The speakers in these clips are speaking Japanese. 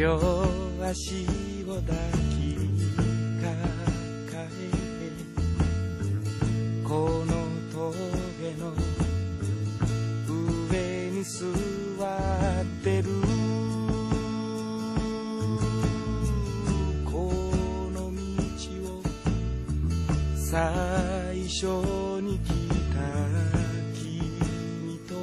両足を抱きかかえてこの峠の上に座ってるこの道を最初に来た君と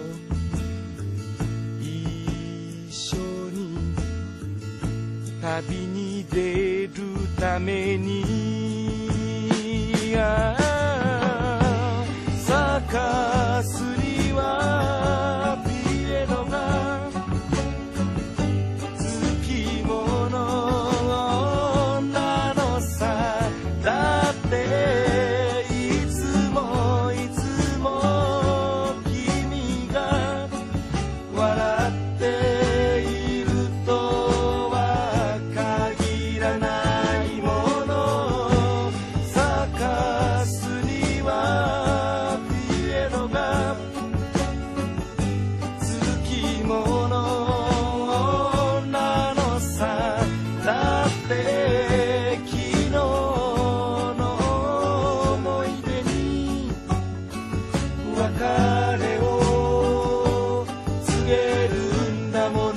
一緒に旅に出るためにサカスにはピエロがつきものなのさだっていつもいつも君が笑っているとは限らないものサカスにはピエロがつきものなのさだって昨日の思い出に別れを告げるんだもの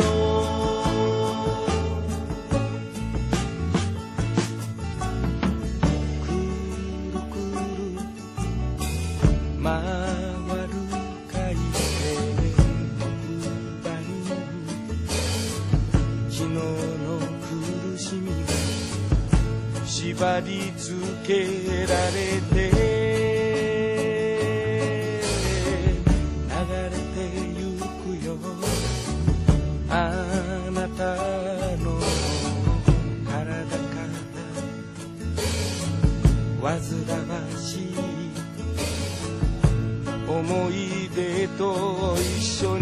くるくる回る回転木馬に昨日の苦しみが縛り付けられて流れてゆくよあなたの体から煩わしい思い出と一緒